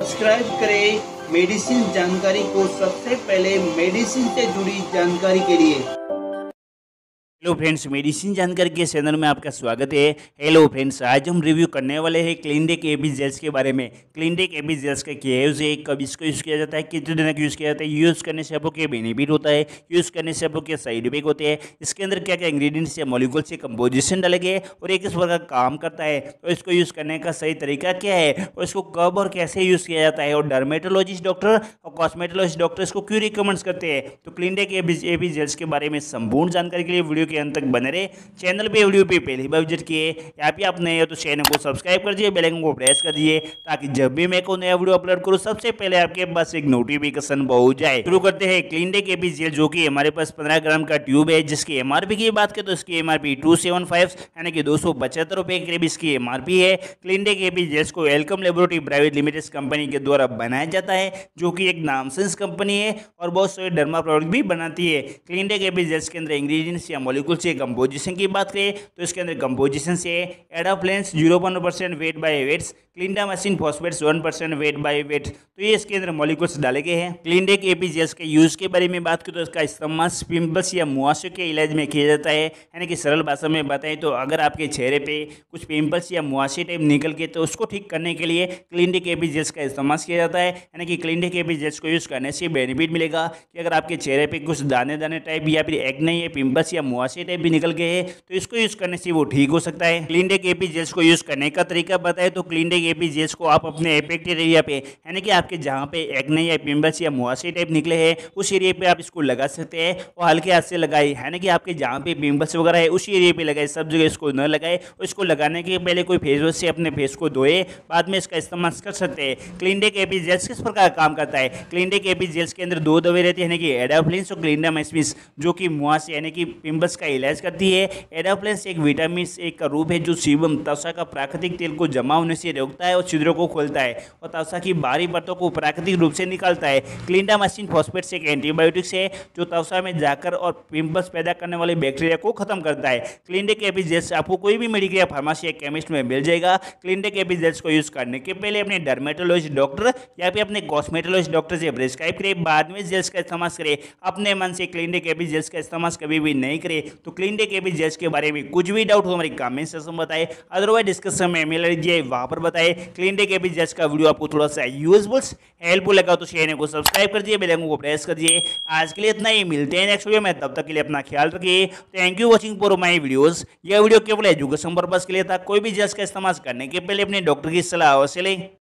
Subscribe करें medicine जानकारी को सबसे पहले मेडिसिन से जुड़ी जानकारी के लिए। हेलो फ्रेंड्स, मेडिसिन जानकारी के चैनल में आपका स्वागत है। हेलो फ्रेंड्स, आज हम रिव्यू करने वाले हैं क्लिनडेक एपी जेल्स के बारे में। क्लिनडेक एपी जेल्स का क्या यूज़ है, कब इसको यूज़ किया जाता है, कितने दिन तक यूज़ किया जाता है, यूज़ करने से आपको क्या बेनिफिट होता है, यूज़ करने से आपको क्या साइड इफेक्ट होते हैं, इसके अंदर क्या क्या इंग्रेडिएंट्स या मॉलिक्यूल्स या कंपोजिशन डाले गए और ये किस प्रकार काम करता है, तो इसको यूज़ करने का सही तरीका क्या है और इसको कब और कैसे यूज़ किया जाता है, और डर्मेटोलॉजिस्ट डॉक्टर और कॉस्मेटोलॉजिस्ट डॉक्टर इसको क्यों रिकमेंड करते हैं। तो क्लिनडेक एपी जेल्स के बारे में संपूर्ण जानकारी के लिए वीडियो के अंत तक बने रहे। चैनल पे वीडियो पे पहली बार विजिट किए या फिर आप नए हो तो चैनल को सब्सक्राइब कर दीजिए, बेल आइकन को प्रेस कर दीजिए ताकि जब भी मैं कोई नया वीडियो अपलोड करूं सबसे पहले आपके पास एक नोटिफिकेशन पहुंच जाए। शुरू करते हैं क्लिनडेक एपी जेल, जो कि हमारे पास 15 ग्राम का ट्यूब है, जिसकी एमआरपी की बात करें तो इसकी एमआरपी 275 यानी कि 275 रुपये के करीब इसकी एमआरपी है। क्लिनडेक एपी जेल्स को Welcome laboratory private limited company के द्वारा बनाया जाता है, जो कि एक नामसेंस कंपनी है और बहुत सारे डर्मा प्रोडक्ट भी बनाती है। क्लिनडेक एपी जेल्स के अंदर इंग्रेडिएंट्स या मॉलिक्यूल्स या कंपोजिशन की बात करें तो इसके अंदर कंपोजिशन से adapalene 0.1% weight by weights, clindamycin phosphates 1% weight by weight, तो ये इसके अंदर मॉलिक्यूल्स डाले गए हैं। क्लिनडेक एपी जेल्स के यूज के बारे में बात करें तो इसका इस्तेमाल पिंपल्स या मुहासे के इलाज में किया जाता है। यानी कि सरल भाषा में बताएं तो अगर आपके चेहरे पे कुछ पिंपल्स या मुहासे टाइप निकल के तो उसको ठीक करने के लिए क्लिनडेक एपी जेल्स का इस्तेमाल किया जाता है। यानी कि क्लिनडेक एपी जेल्स को यूज करने से बेनिफिट मिलेगा कि अगर आपके चेहरे पे कुछ दाने दाने टाइप या फिर एक्ने या पिंपल्स या मुहासे टाइप भी निकल गए हैं तो इसको यूज करने से वो ठीक हो सकता है। क्लिनडेक एपी जेल्स को यूज करने का तरीका बताएं तो क्लिनडेक एपी जेल्स को आप अपने अफेक्टेड एरिया पे यानी कि आपके जहाँ पे एक्ने या पिंपल्स या मुहासे टाइप निकले हैं उस एरिया पे आप इसको लगा सकते हैं और हल्के हाथ से लगाए, यानी कि आपके जहाँ पे पिंपल्स वगैरह है उस एरिया पे लगाए, सब जगह इसको न लगाए। और इसको लगाने के पहले कोई फेस वॉश से अपने फेस को धोए, बाद में इसका इस्तेमाल कर सकते हैं। क्लिनडेक एपी जेल्स किस प्रकार काम करता है। क्लिनडेक एपी जेल्स के अंदर दो दवाई रहती है, यानी कि एडाफ्लिन और क्लिंडामाइसिन, जो कि मुहासे यानी कि पिंपल्स का इलाज करती है। एडाफ्लिन एक विटामिन ए का रूप है जो सीबम त्वचा का प्राकृतिक तेल को जमा होने से रोकता है और छिद्रों को खोलता है और त्वचा की बाहरी परतों को प्राकृतिक रूप से निकालता है। क्लिंडामाइसिन फॉस्फेट्स एक एंटीबायोटिक्स है जो त्वचा में जाकर और पिंपल्स पैदा करने वाले बैक्टीरिया को खत्म करता है। क्लिनडेक एपी जेल्स आपको कोई भी मेडिकल या फार्मेसी या केमिस्ट में मिल जाएगा। क्लिनडेक एपी जेल्स को यूज करने के पहले अपने डर्मेटोलॉजिस्ट डॉक्टर या फिर अपने कॉस्मेटोलॉजिस्ट डॉक्टर से प्रिस्क्राइब करें, बाद में जेल्स का इस्तेमाल करें। अपने मन से क्लिनडेक एपी जेल्स का इस्तेमाल कभी भी नहीं करें। तो क्लिनडेक एपी जेल्स के बारे में कुछ भी डाउट हो हमारे कमेंट सेक्शन में बताएं, अदरवाइज डिस्कशन में मेल लीजिए वहां पर बताएं। क्लिनडेक एपी जेल्स का वीडियो आपको थोड़ा सा यूजफुल हेल्पफुल लगा तो चैनल को सब्सक्राइब कर दिए, बेल आइकन को प्रेस कर दिए। आज के लिए इतना ही, मिलते हैं नेक्स्ट वीडियो में, तब तक के लिए अपना ख्याल रखिए। Thank you watching for my videos. यह वीडियो केवल एजुकेशन पर्पज के लिए था, कोई भी जेल्स का इस्तेमाल करने के पहले अपने डॉक्टर की सलाह अवश्य लें।